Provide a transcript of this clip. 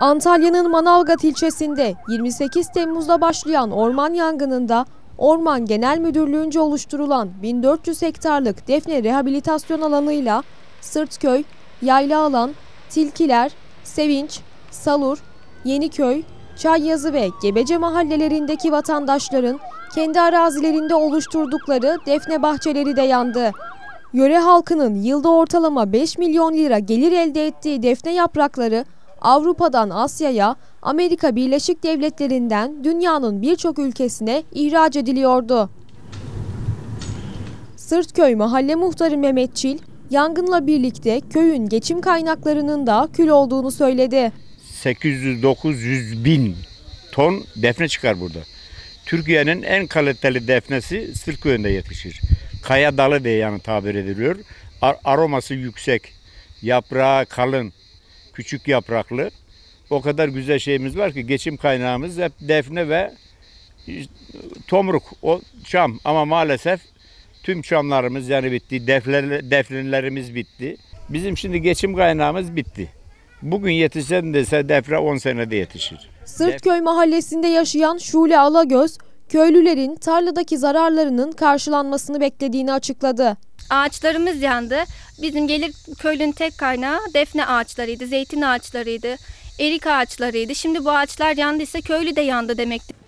Antalya'nın Manavgat ilçesinde 28 Temmuz'da başlayan orman yangınında Orman Genel Müdürlüğü'nce oluşturulan 1400 hektarlık Defne Rehabilitasyon Alanı'yla Sırtköy, Yaylaalan, Tilkiler, Sevinç, Salur, Yeniköy, Çayyazı ve Gebece mahallelerindeki vatandaşların kendi arazilerinde oluşturdukları defne bahçeleri de yandı. Yöre halkının yılda ortalama 5 milyon lira gelir elde ettiği defne yaprakları Avrupa'dan Asya'ya, Amerika Birleşik Devletleri'nden dünyanın birçok ülkesine ihraç ediliyordu. Sırtköy Mahalle Muhtarı Mehmet Çil, yangınla birlikte köyün geçim kaynaklarının da kül olduğunu söyledi. 800-900 bin ton defne çıkar burada. Türkiye'nin en kaliteli defnesi Sırtköy'ünde yetişir. Kaya dalı diye yani tabir ediliyor. Aroması yüksek, yaprağı kalın, küçük yapraklı. O kadar güzel şeyimiz var ki geçim kaynağımız hep defne ve tomruk, o çam. Ama maalesef tüm çamlarımız yani bitti, defnelerimiz bitti. Bizim şimdi geçim kaynağımız bitti. Bugün yetişen dese defne 10 senede yetişir. Sırtköy mahallesinde yaşayan Şule Alagöz, köylülerin tarladaki zararlarının karşılanmasını beklediğini açıkladı. Ağaçlarımız yandı. Bizim gelir köylünün tek kaynağı defne ağaçlarıydı, zeytin ağaçlarıydı, erik ağaçlarıydı. Şimdi bu ağaçlar yandıysa köylü de yandı demektir.